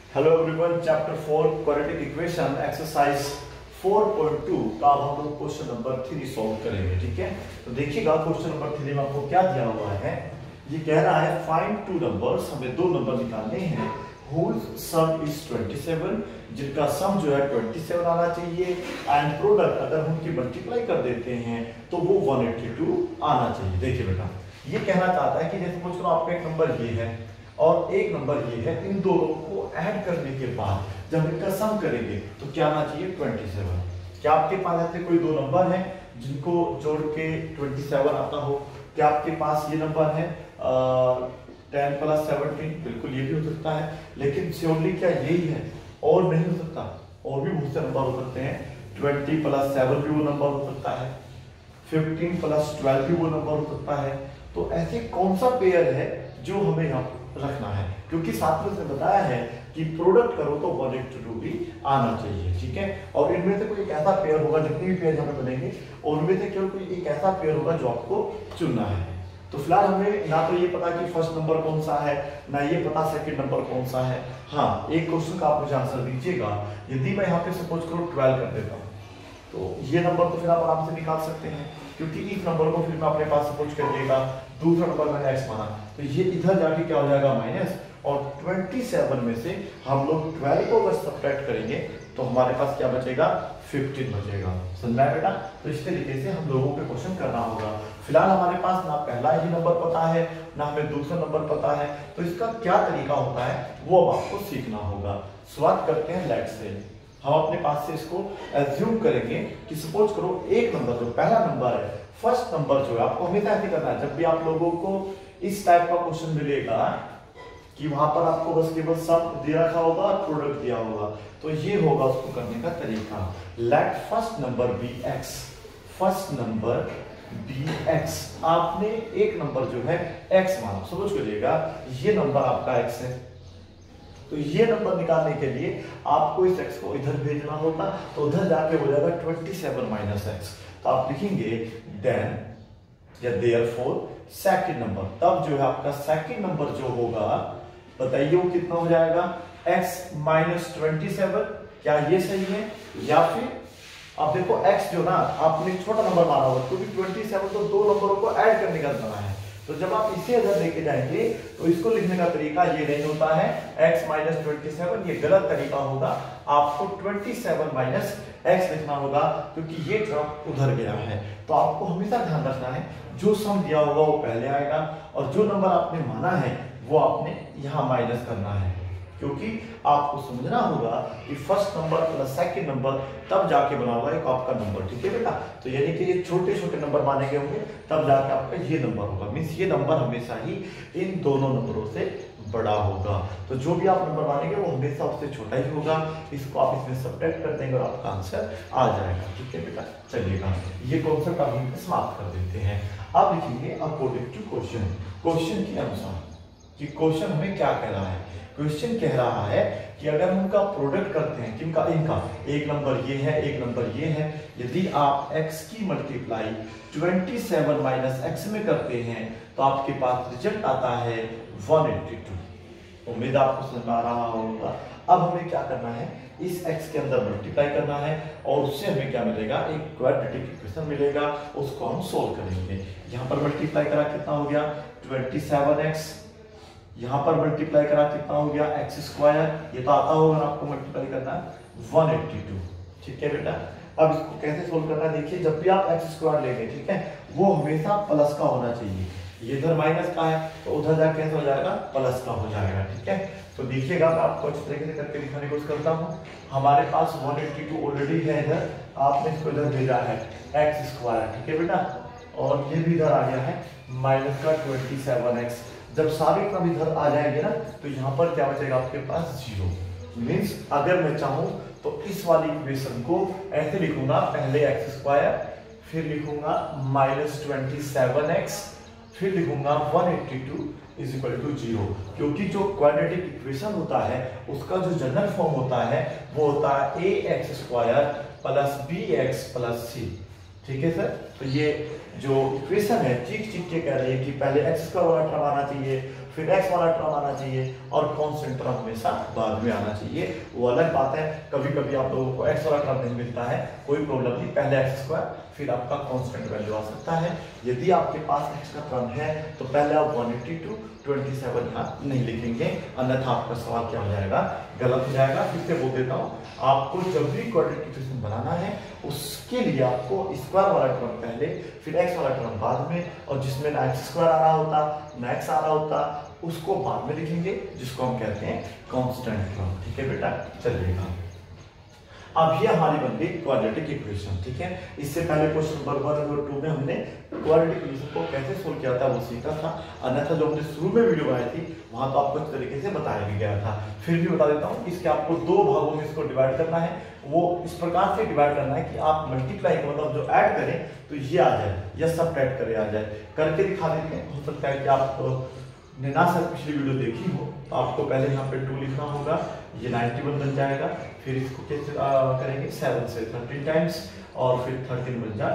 Hello everyone, chapter 4 quadratic equation exercise 4.2 का अब हम लोग क्वेश्चन नंबर 3 सॉल्व करेंगे। ठीक है, तो देखिएगा क्वेश्चन नंबर 3 में आपको क्या दिया हुआ है। ये कह रहा है फाइंड टू नंबर्स, हमें दो नंबर निकालने हैं whose sum is 27, जिनका सम जो है 27 आना चाहिए एंड प्रोडक्ट अगर हम उनकी मल्टीप्लाई कर देते हैं तो वो 182 आना चाहिए। देखिए बेटा, ये कहना चाहता है कि जैसे सपोज करो आपका एक नंबर ये है और एक नंबर ये है, इन दोनों को ऐड करने के बाद जब इनका सम करेंगे तो क्या आना चाहिए 27। क्या आपके पास ऐसे कोई दो नंबर हैं जिनको जोड़ के 27 आता हो? क्या आपके पास ये नंबर है 10 + 17? बिल्कुल ये भी हो सकता है, लेकिन श्योरली क्या यही है? और नहीं हो सकता, और भी बहुत से नंबर हो सकते हैं। 20 + 7 भी वो नंबर हो सकता है, 15 + 12 भी वो नंबर हो सकता है। तो ऐसे कौन सा पेयर है जो हमें यहाँ रखना है? क्योंकि साथ में उसने बताया है कि प्रोडक्ट करो तो 182 भी आना चाहिए। ठीक है, और इनमें से कोई एक ऐसा पेयर होगा, जितने भी पेयर हमें बनेंगे उनमें से केवल कोई एक ऐसा पेयर होगा जो आपको चुनना है। तो फिलहाल हमें ना तो ये पता कि फर्स्ट नंबर कौन सा है, ना ये पता सेकंड नंबर कौन सा है। हाँ, एक क्वेश्चन का आप मुझे आंसर दीजिएगा। यदि मैं यहाँ पे सपोज करो 12 कर देता हूँ तो ये नंबर तो फिर आप आराम से निकाल सकते हैं, क्योंकि इस नंबर को फिर मैं अपने पास सपोज करिएगा, दूसरा नंबर मैंने x माना तो ये इधर जाके क्या हो जाएगा माइनस, और 27 में से हम लोग 12 को अगर सब्ट्रैक्ट करेंगे तो हमारे पास क्या बचेगा? 15 बचेगा। समझा है बेटा? तो इस तरीके से हम लोगों को क्वेश्चन करना होगा। फिलहाल हमारे पास ना पहला ही नंबर पता है ना हमें दूसरा नंबर पता है, तो इसका क्या तरीका होता है वो अब आपको सीखना होगा। शुरुआत करते हैं लेट से। हम अपने पास से इसको एज्यूम करेंगे कि सपोज करो एक नंबर जो पहला नंबर है, फर्स्ट नंबर जो है, आपको हमेशा ऐसे करना है जब भी आप लोगों को इस टाइप का क्वेश्चन मिलेगा कि वहां पर आपको बस केवल सम दे रखा होगा और प्रोडक्ट दिया होगा, तो ये होगा उसको करने का तरीका। Let first number be x, first number be x. आपने एक नंबर जो है एक्स माना, समझ करिएगा ये नंबर आपका एक्स है, तो ये नंबर निकालने के लिए आपको इस x को इधर भेजना होगा, तो उधर जाके हो जाएगा 27 - x। तो आप लिखेंगे देन या देयरफॉर सेकंड नंबर, तब जो है आपका सेकंड नंबर जो होगा बताइए वो कितना हो जाएगा? x - 27। क्या ये सही है? या फिर आप देखो x जो ना आपने छोटा नंबर माना होगा, क्योंकि 27 तो दो नंबरों को ऐड करने का बना है, तो जब आप इसे अगर लेके जाएंगे तो इसको लिखने का तरीका ये नहीं होता है x - 27, ये गलत तरीका होगा। आपको 27 - x लिखना होगा, क्योंकि ये टर्म उधर गया है। तो आपको हमेशा ध्यान रखना है जो सम दिया होगा वो पहले आएगा, और जो नंबर आपने माना है वो आपने यहाँ माइनस करना है, क्योंकि आपको समझना होगा कि first number plus second number तब जाके बना होगा एक आपका नंबर। ठीक है बेटा? तो यानी कि ये छोटे छोटे नंबर माने गए होंगे तब जाके आपका ये नंबर होगा, मींस ये नंबर हमेशा ही इन दोनों नंबरों से बड़ा होगा। तो जो भी आप नंबर मानेंगे वो हमेशा उससे छोटा ही होगा। इसको आप इसमें सब्ट्रैक्ट कर देंगे और आपका आंसर आ जाएगा। ठीक है बेटा? चलिएगा ये कॉन्सेप्ट आप समाप्त कर देते हैं। अब लिखिए अकॉर्डिंग टू क्वेश्चन, क्वेश्चन के अनुसार कि क्वेश्चन हमें क्या कह रहा है। क्वेश्चन कह रहा है कि अगर हम उनका प्रोडक्ट करते हैं, किनका? इनका, एक नंबर ये है एक नंबर ये है, यदि आप x की मल्टीप्लाई 27 - x में करते हैं तो आपके पास रिजल्ट आता है 182। उम्मीद आपको समझ आ रहा होगा। अब हमें क्या करना है, इस x के अंदर मल्टीप्लाई करना है और उससे हमें क्या मिलेगा? एक क्वाड्रेटिक इक्वेशन मिलेगा, उसको हम सोल्व करेंगे। यहाँ पर मल्टीप्लाई करा कितना हो गया? 27x, यहाँ पर मल्टीप्लाई करा कितना हो गया? x²। ये तो आता होगा आपको मल्टीप्लाई करना 182। ठीक है बेटा? अब इसको कैसे सोल्व करना है देखिए, जब भी आप x² लेंगे, ठीक है, वो हमेशा प्लस का होना चाहिए। ये इधर माइनस का है तो उधर जाके कैसे हो जाएगा? प्लस का हो जाएगा। ठीक है, तो देखिएगा मैं आपको अच्छे तरीके से करके दिखाने की कोशिश करता हूँ। हमारे पास 182 ऑलरेडी है इधर, आपने इसको इधर भेजा है x²। ठीक है बेटा? और ये भी इधर आ गया है माइनस का 27x। जब सारे क्रम इधर आ जाएंगे ना तो यहाँ पर क्या बचेगा आपके पास? 0। मीन्स अगर मैं चाहूं तो इस वाली इक्वेशन को ऐसे लिखूंगा, पहले x², फिर लिखूंगा -27x, फिर लिखूंगा 182 = 0। क्योंकि जो क्वाड्रेटिक इक्वेशन होता है उसका जो जनरल फॉर्म होता है वो होता है ax² + bx + c। ठीक है सर? तो ये जो इक्वेशन है चीख चीख के कह रही है कि पहले x² वाला टर्म आना चाहिए, फिर एक्स वाला टर्म आना चाहिए और कांस्टेंट टर्म हमेशा बाद में आना चाहिए। वो अलग बात है, कभी कभी आप लोगों को एक्स वाला टर्म नहीं मिलता है, कोई प्रॉब्लम नहीं, पहले एक्स स्क्वायर फिर आपका कांस्टेंट वैल्यू आ सकता है। यदि आपके पास एक्स का टर्म है तो पहले आप 182 27 यहाँ नहीं लिखेंगे, अन्यथा आपका सवाल क्या हो जाएगा, गलत हो जाएगा। फिर से बोल देता हूँ, आपको जब भी क्वाड्रेटिक इक्वेशन बनाना है उसके लिए आपको स्क्वायर वाला टर्म पहले फिर एक्स वाला टर्म बाद में, और जिसमें ना एक्स स्क्वायर आ रहा होता ना एक्स आ रहा होता उसको बाद में लिखेंगे, जिसको हम कहते हैं कांस्टेंट टर्म। ठीक है बेटा, चलिएगा। अब ये हमारी बन गई क्वाड्रेटिक इक्वेशन। ठीक है, इससे पहले क्वेश्चन नंबर 1 और 2 में हमने क्वाड्रेटिक इक्वेशन को कैसे सोल्व किया था वो सीखा था, अन्यथा जो हमने शुरू में वीडियो बनाई थी वहां तो आपको इस तरीके से बताया भी गया था। फिर भी बता देता हूँ, इसके आपको 2 भागों में इसको डिवाइड करना है। वो इस प्रकार से डिवाइड करना है कि आप मल्टीप्लाई मतलब जो ऐड करें तो ये आ जाए या सब्ट्रैक्ट करे आ जाए। करके दिखा देते हैं, हो सकता है कि आप ने ना सर पिछली वीडियो देखी हो तो आपको पहले यहाँ पे 2 लिखना होगा, ये 91 बन जाएगा। फिर इसको कैसे करेंगे, 7 से 13 टाइम्स और फिर 13 बन जाए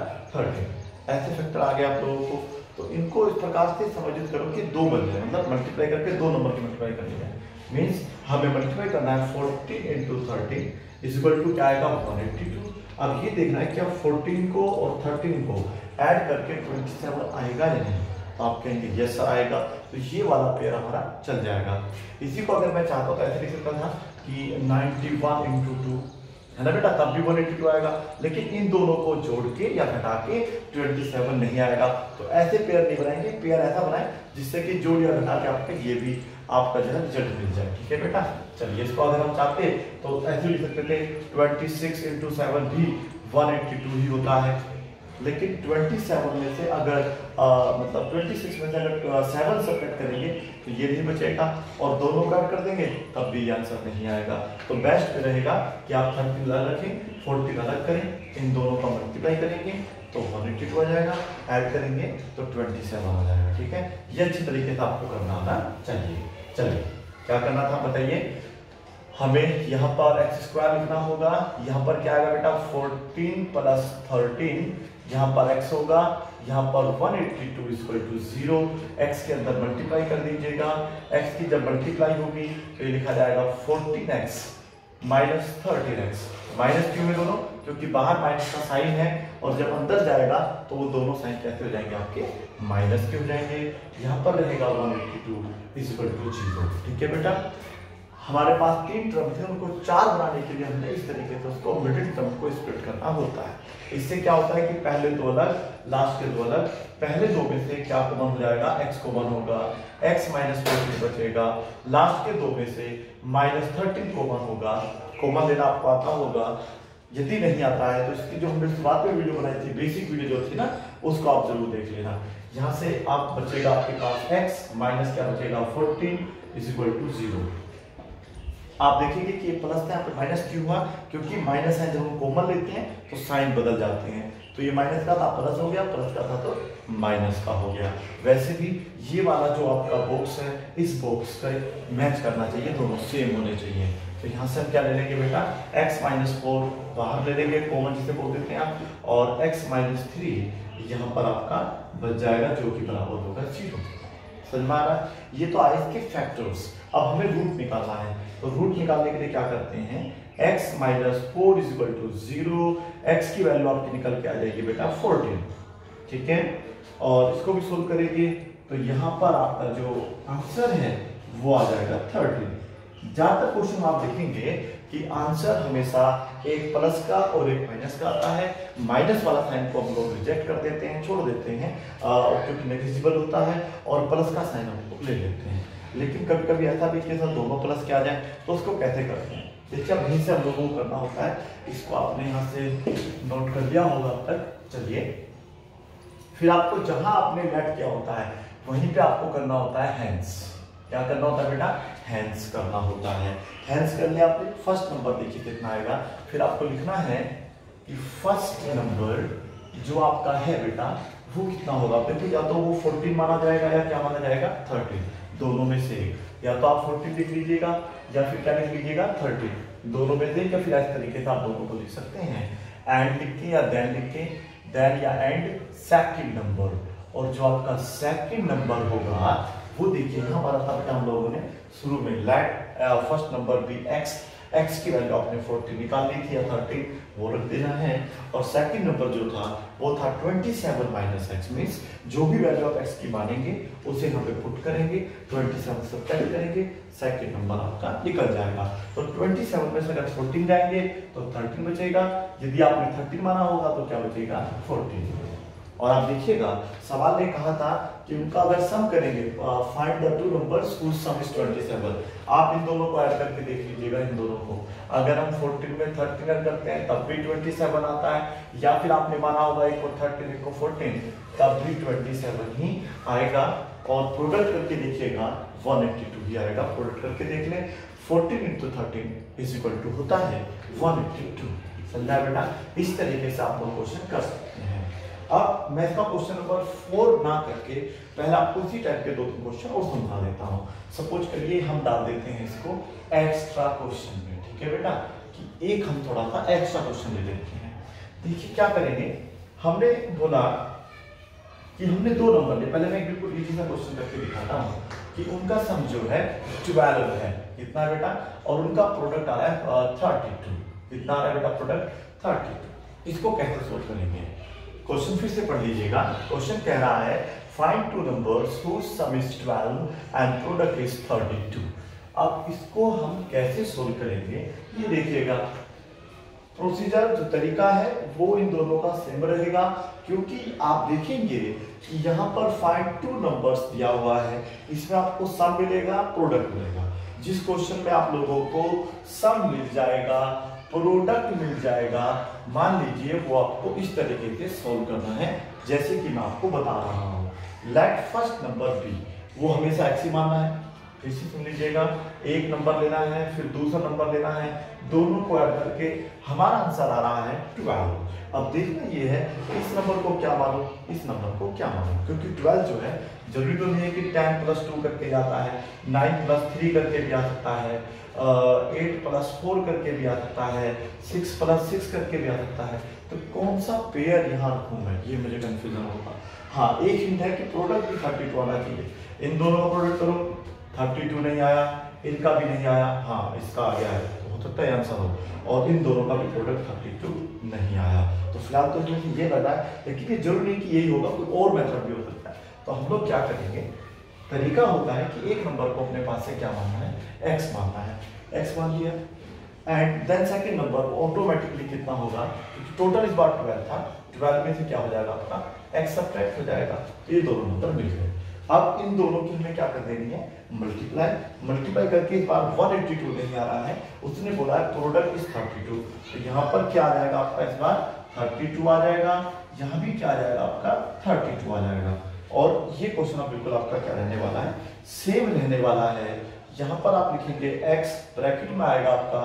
30। ऐसे फैक्टर आ गया आप लोगों को, तो इनको इस प्रकार से समझित करो कि 2 बन जाए, मतलब मल्टीप्लाई करके 2 नंबर की मल्टीप्लाई करनी है। मीन्स हमें मल्टीप्लाई करना है 14 × 13 इज इक्वल टू क्या आएगा, 182। अब ये देखना है कि आप 14 को और 13 को ऐड करके 27 आएगा या नहीं, तो आप कहेंगे यस आएगा, तो ये वाला पेयर हमारा चल जाएगा। इसी को अगर मैं चाहता हूँ तो ऐसे लिख सकता था कि 91 × 2 है ना बेटा, तब भी 182 आएगा, लेकिन इन दोनों को जोड़ के या घटा के 27 नहीं आएगा। तो ऐसे पेयर नहीं बनाएंगे, पेयर ऐसा बनाए जिससे कि जोड़ या घटा के आपके ये भी आपका जो है रिजल्ट मिल जाए। ठीक है बेटा, चलिए इसको अगर हम चाहते तो ऐसे लिख सकते थे 26 × 7 भी 182 ही होता है, लेकिन 27 में से अगर मतलब 26 में से अगर 7 सब्ट्रैक्ट करेंगे तो ये नहीं बचेगा, और दोनों का ऐड कर देंगे तब भी आंसर नहीं आएगा। तो बेस्ट रहेगा कि आप 13 अलग रखें, 14 अलग करें, इन दोनों का मल्टीप्लाई करेंगे तो 182 आ जाएगा, ऐड करेंगे तो 27 आ जाएगा। ठीक है, ये अच्छी तरीके से आपको करना आना चाहिए। चलिए क्या करना था बताइए, हमें यहाँ पर x² लिखना होगा, यहाँ पर क्या आएगा बेटा 14 + 13, यहाँ पर x होगा, यहाँ पर 182 = 0, x के अंदर मल्टीप्लाई कर दीजिएगा, x की जब मल्टीप्लाई होगी तो ये लिखा जाएगा 14x - 13x। माइनस क्यों है दोनों, क्योंकि बाहर माइनस का साइन है और जब अंदर जाएगा तो वो दोनों साइन कैसे हो जाएंगे आपके, माइनस के हो जाएंगे। यहाँ पर रहेगा 182 = 0। ठीक है बेटा, हमारे पास 3 टर्म थे, उनको 4 बनाने के लिए हमने इस तरीके से उसको मिडिल टर्म को स्प्लिट करना होता है। इससे क्या होता है कि पहले 2 अलग, लास्ट के 2 अलग। पहले 2 में से क्या कॉमन हो जाएगा, x कॉमन होगा, x - 14 बचेगा। लास्ट के 2 में से -13 कॉमन होगा, कॉमन लेना आपको आता होगा। यदि नहीं आता है तो इसकी जो हमने शुरुआत में वीडियो बनाई थी, बेसिक वीडियो जो थी ना, उसको आप जरूर देख लेना। यहाँ से आप बचेगा आपके पास x माइनस क्या बचेगा 14 = 0। आप देखेंगे कि ये प्लस था, यहाँ पे माइनस क्यों हुआ, क्योंकि माइनस है जब हम कॉमन लेते हैं तो साइन बदल जाते हैं। तो ये माइनस का था प्लस हो गया, प्लस का था तो माइनस का हो गया। वैसे भी ये वाला जो आपका बॉक्स है, इस बॉक्स का मैच करना चाहिए, दोनों सेम होने चाहिए। तो यहाँ से हम क्या ले लेंगे बेटा, x - 4 बाहर ले लेंगे, कॉमन जिसे बोल देते हैं आप, और x - 3 यहाँ पर आपका बच जाएगा, जो कि बराबर होगा 0। समझ में आ रहा है, ये तो आए इसके फैक्टर्स। अब हमें रूट निकालना है, तो रूट निकालने के लिए क्या करते हैं, x - 4 = 0, x की वैल्यू आपकी निकल के आ जाएगी बेटा 14। ठीक है, और इसको भी सोल्व करेंगे तो यहाँ पर आपका जो आंसर है वो आ जाएगा 13। जहां तक क्वेश्चन आप देखेंगे कि आंसर हमेशा एक प्लस का और एक माइनस का आता है। माइनस वाला साइन को हम लोग रिजेक्ट कर देते हैं, छोड़ देते हैं, क्योंकि नेग्लिजिबल होता है, और प्लस का साइन हम लोग ले लेते हैं। लेकिन कभी कभी ऐसा भी कि दोनों प्लस के आ जाए, तो उसको कैसे करते हैं, देखिए अब से हम लोगों को करना होता है। इसको आपने यहाँ से नोट कर लिया होगा अब तक। चलिए, फिर आपको जहां आपने लेट किया होता है वहीं पे आपको करना होता है हैंड्स। क्या करना होता है बेटा, हैंड्स करना होता है। हैंड्स कर लिया आपने, फर्स्ट नंबर देखिए कितना आएगा। फिर आपको लिखना है कि फर्स्ट नंबर जो आपका है बेटा वो कितना होगा। देखिए या तो वो 14 माना जाएगा या क्या माना जाएगा 13, दोनों में से एक। या तो आप 14 लिख लीजिएगा या फिर क्या लिख लीजिएगा 13, दोनों में से, या फिर इस तरीके से आप दोनों को लिख सकते हैं, एंड लिख के या देन लिख के, देन या एंड सेकंड नंबर। और जो आपका सेकंड नंबर होगा वो देखिए हमारा था बेटा हम लोगों ने शुरू में let first number be x की वैल्यू आपने 40 निकाल ली थी या 30 वो रख देना है, और सेकंड नंबर जो था वो था 27 माइनस एक्स, मीन्स जो भी वैल्यू आप एक्स की मानेंगे उसे यहाँ पे पुट करेंगे, 27 सब्ट्रैक्ट करेंगे, सेकंड नंबर आपका निकल जाएगा। तो 27 में से अगर 14 जाएंगे तो 13 बचेगा, यदि आपने 13 माना होगा तो क्या बचेगा 14। और आप देखिएगा सवाल ने कहा था कि उनका अगर सम करेंगे find the two numbers whose sum is 27, आप इन दोनों को ऐड करके देख लीजिएगा, इन दोनों को अगर हम 14 में 13 ऐड करते हैं तब भी 27 आता है, या फिर आपने माना होगा एक को 13 एक को 14 तब भी 27 ही आएगा, और प्रोडक्ट करके देखिएगा 182 ही आएगा। प्रोडक्ट करके देख लें 14 × 13 इज इक्वल टू होता है 182। समझा बेटा? इस तरीके से आप लोग क्वेश्चन कर सकते हैं। अब मैं इसका क्वेश्चन नंबर 4 ना करके पहले आपको इसी टाइप के 2-3 क्वेश्चन और समझा देता हूँ। सपोज करिए हम डाल देते हैं इसको एक्स्ट्रा क्वेश्चन में, ठीक है बेटा, कि एक हम थोड़ा सा एक्स्ट्रा क्वेश्चन ले लेते हैं। देखिए क्या करेंगे, हमने बोला कि हमने 2 नंबर लिए, पहले मैं एक बिल्कुल इजी सा क्वेश्चन करके दिखाता हूँ कि उनका सम जो है 12 है, कितना बेटा, और उनका प्रोडक्ट आ रहा है 32, कितना आ रहा है बेटा प्रोडक्ट 32। इसको कैसे सोल्व करेंगे, क्वेश्चन फिर से पढ़ लीजिएगा। क्वेश्चन कह रहा है find two numbers whose sum is 12 and product is 32। अब इसको हम कैसे सोल्व करेंगे ये देखिएगा। प्रोसीजर जो तरीका है वो इन दोनों का सेम रहेगा, क्योंकि आप देखेंगे कि यहाँ पर फाइंड टू नंबर्स दिया हुआ है, इसमें आपको सम मिलेगा प्रोडक्ट मिलेगा। जिस क्वेश्चन में आप लोगों को सम मिल जाएगा प्रोडक्ट मिल जाएगा, मान लीजिए वो आपको इस तरीके से सोल्व करना है जैसे कि मैं आपको बता रहा हूँ। लेट फर्स्ट नंबर बी, वो हमेशा एक्स ही मानना है, फिर से सुन लीजिएगा, एक नंबर लेना है फिर दूसरा नंबर लेना है, दोनों को ऐड करके हमारा आंसर आ रहा है 12। अब देखना ये है इस नंबर को क्या मानो इस नंबर को क्या मानो, क्योंकि 12 जो है जरूरी तो नहीं है कि 10 + 2 करके जाता है, 9 + 3 करके भी आ सकता है, 8 + 4 करके भी आ सकता है, 6 + 6 करके भी आ सकता है। तो कौन सा पेयर यहाँ रखूँ मैं, ये मुझे कंफ्यूजन होगा। हाँ, एक हिंट है कि प्रोडक्ट भी 32 आना चाहिए। इन दोनों का प्रोडक्ट करो, 32 नहीं आया, इनका भी नहीं आया, हाँ इसका आ गया है, तो हो सकता है आंसर हो, और इन दोनों का भी प्रोडक्ट 32 नहीं आया। तो फिलहाल तो इसमें ये लगा है, लेकिन ये जरूरी नहीं कि यही होगा, कोई और मेथड भी हो सकता है। तो हम लोग क्या करेंगे, तरीका होता है कि एक नंबर को अपने पास से क्या मानना है, एक्स मानना है, एक्स मान लिया, and then second number automatically कितना होगा, क्योंकि टोटल इस बार 12 था, 12 में से क्या हो जाएगा आपका एक्स सब्ट्रैक्ट हो जाएगा, ये दोनों नंबर मिल गए। अब इन दोनों की हमें क्या कर देनी है, मल्टीप्लाई करके इस बार 182 नहीं आ रहा है, उसने बोला है प्रोडक्ट इज 32, तो यहाँ पर क्या आ जाएगा आपका इस बार 32 आ जाएगा, यहाँ भी क्या आ जाएगा आपका 32 आ जाएगा। और ये क्वेश्चन अब बिल्कुल आपका क्या रहने वाला है, सेम रहने वाला है। यहाँ पर आप लिखेंगे x, ब्रैकेट में आएगा आपका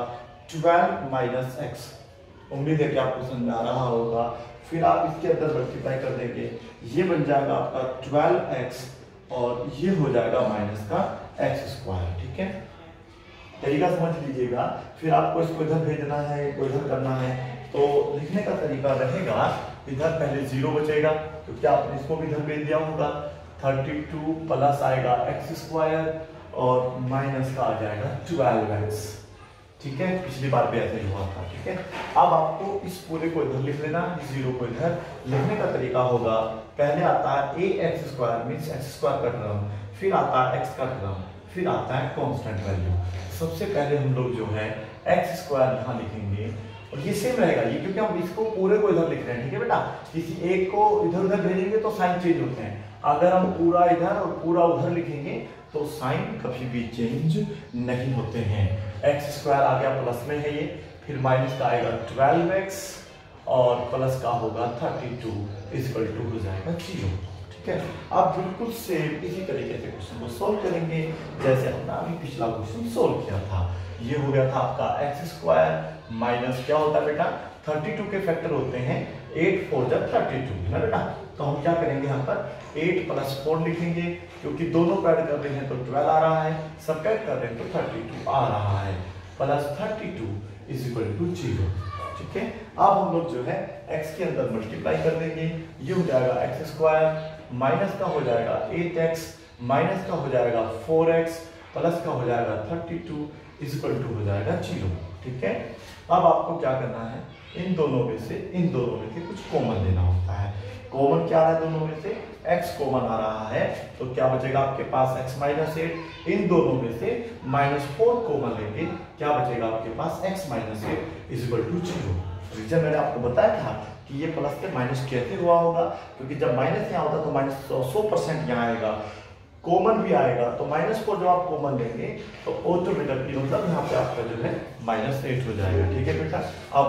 12 - x, उम्मीद है कि आपको समझ में आ रहा होगा। फिर आप इसके अंदर मल्टीप्लाई कर देंगे, ये बन जाएगा आपका 12x, और ये हो जाएगा माइनस का x², ठीक है, तरीका समझ लीजिएगा। फिर आपको इसको इधर भेजना है, इसको इधर करना है, तो लिखने का तरीका रहेगा, इधर पहले 0 बचेगा क्योंकि आपने इसको भी इधर भेज दिया होगा, 32 प्लस आएगा x² और माइनस का आ जाएगा 12x, ठीक है, पिछली बार भी ऐसा ही हुआ था, ठीक है। अब आपको इस पूरे को इधर लिख लेना, 0 को इधर लिखने का तरीका होगा, पहले आता है ax² मींस x² का टर्म, फिर आता है x का टर्म, फिर आता है कांस्टेंट वैल्यू। सबसे पहले हम लोग जो है x² यहाँ लिखेंगे, और ये सेम रहेगा ये, क्योंकि हम इसको पूरे को इधर लिख रहे हैं, ठीक है बेटा, किसी एक को इधर उधर भेजेंगे तो साइन चेंज होते हैं, अगर हम पूरा इधर और पूरा उधर लिखेंगे तो साइन कभी भी चेंज नहीं होते हैं। x² आ गया प्लस में है ये, फिर माइनस का आएगा 12x और प्लस का होगा 32 = हो जाएगा 0, ठीक है। आप बिल्कुल सेम इसी तरीके से क्वेश्चन को सोल्व करेंगे जैसे हमने अभी पिछला क्वेश्चन सोल्व किया था। ये हो गया था आपका x² माइनस क्या होता है बेटा, 32 के फैक्टर होते हैं 8 4 जा 32 है ना बेटा, तो हम क्या करेंगे यहाँ पर 8 + 4 लिखेंगे, क्योंकि दोनों को ऐड कर रहे हैं तो 12 आ रहा है, सब्ट्रैक्ट कर रहे हैं तो 32 आ रहा है, प्लस 32 = 0, ठीक है। अब हम लोग जो है x के अंदर मल्टीप्लाई कर देंगे, ये हो जाएगा x² माइनस का हो जाएगा 8x माइनस का हो जाएगा 4x, प्लस का हो जाएगा 32 इक्वल टू हो जाएगा 0। ठीक है, अब आपको क्या करना है, इन दोनों में से कुछ कॉमन लेना होता है। कॉमन क्या है, दोनों में से x कॉमन आ रहा है, तो क्या बचेगा आपके पास x माइनस 8। इन दोनों में से -4 कॉमन लेंगे, क्या बचेगा आपके पास x minus 8 equal to 0। Reason मैंने आपको बताया था कि ये प्लस से माइनस कैसे हुआ होगा, क्योंकि जब माइनस यहाँ होता तो माइनस 100% यहाँ आएगा, कॉमन भी आएगा, तो -4 जब आप कॉमन लेंगे तो ऑटोमेटिकली मतलब यहाँ पे आपका जो है -8 हो जाएगा। ठीक है बेटा,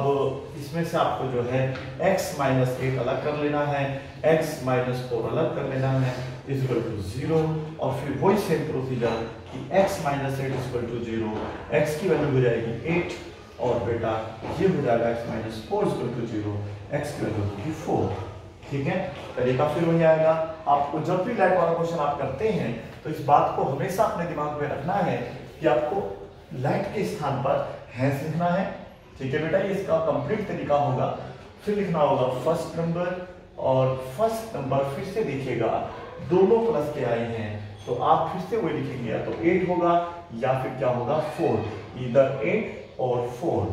अब इसमें से आपको जो है x माइनस 8 अलग कर लेना है, x माइनस 4 अलग कर लेना है इक्वल टू 0, और फिर वही सेम प्रोसीजर कि x minus 8 equal to 0, x की वैल्यू हो जाएगी 8, और बेटा ये हो जाएगा x minus 4 equal to 0, x की वैल्यू होगी 4। ठीक है, तरीका फिर वही आएगा। आपको जब भी लाइट वाला क्वेश्चन आप करते हैं तो इस बात को हमेशा अपने दिमाग में रखना है कि आपको लाइट के स्थान पर हैश लिखना है। ठीक है बेटा, ये इसका कंप्लीट तरीका होगा। फिर लिखना होगा फर्स्ट नंबर, और फर्स्ट नंबर फिर से देखिएगा दोनों प्लस के आए हैं, तो आप फिर से वही लिखेंगे, या तो 8 होगा या फिर क्या होगा 4, इधर 8 और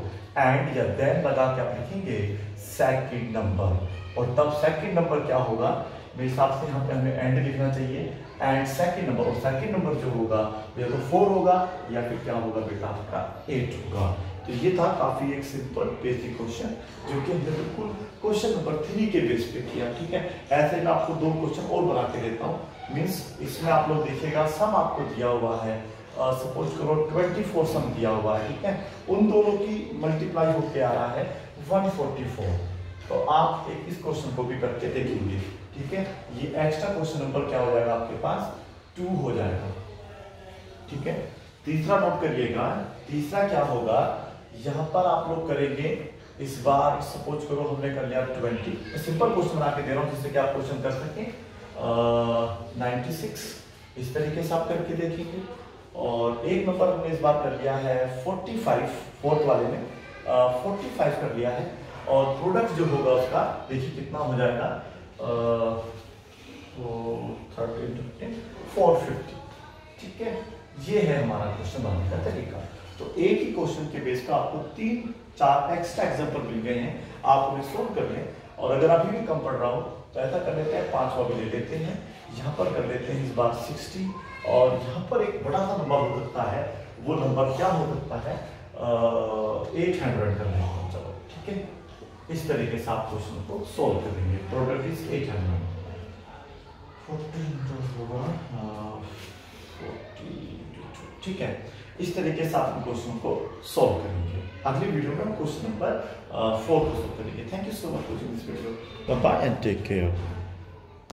4 एंड या देन लगा के आप लिखेंगे सेकंड नंबर, और तब सेकंड नंबर क्या होगा, मेरे हिसाब से यहाँ पे हमें एंड लिखना चाहिए, एंड सेकंड नंबर, और सेकंड नंबर जो होगा या तो 4 होगा या फिर क्या होगा बेटा आपका 8 होगा। तो ये था काफी एक सिंपल बेसिक क्वेश्चन जो कि हमने बिल्कुल क्वेश्चन नंबर 3 के बेस पे किया। ठीक है, ऐसे मैं आपको 2 क्वेश्चन और बना के देता हूँ, मीन्स इसमें आप लोग देखिएगा सम आपको दिया हुआ है, सपोज करो 24 सम दिया हुआ है। ठीक है, उन दोनों की मल्टीप्लाई होके आ रहा है 144, तो आप एक इस क्वेश्चन को भी करके देखेंगे। ठीक है, ये एक्स्ट्रा क्वेश्चन नंबर क्या हो जाएगा आपके पास 2 हो जाएगा। ठीक है, तीसरा नोट करिएगा, तीसरा क्या होगा, यहाँ पर आप लोग करेंगे इस बार सपोज करो हमने कर लिया 20, सिंपल क्वेश्चन बना के दे रहा हूँ जिससे कि आप क्वेश्चन कर सकें। 96 इस तरीके से आप करके देखेंगे, और एक नंबर हमने इस बार कर लिया है 45, फोर्थ वाले में 45 कर लिया है, और प्रोडक्ट जो होगा उसका देखिए कितना हो जाएगा 450। ठीक है, ये है हमारा क्वेश्चन बनाने का तरीका। तो एक ही क्वेश्चन के बेस पर आपको 3-4 एक्स्ट्रा एग्जांपल मिल गए हैं, आप उन्हें सोल्व कर लें, और अगर अभी भी कम पड़ रहा हो तो ऐसा कर लेते हैं 5वां भी ले लेते हैं, यहाँ पर कर लेते हैं इस बार 60, और यहाँ पर एक बड़ा सा नंबर हो सकता है, वो नंबर क्या हो सकता है 800 कर लेते हैं। चलो ठीक है, इस तरीके से आप क्वेश्चन को सोल्व करेंगे। Product is 800, 40। ठीक है, इस तरीके से आप क्वेश्चन को सोल्व करेंगे। अगली वीडियो में हम क्वेश्चन नंबर 4 को सोल्व करेंगे। Thank you so much for watching this video, bye bye and take care.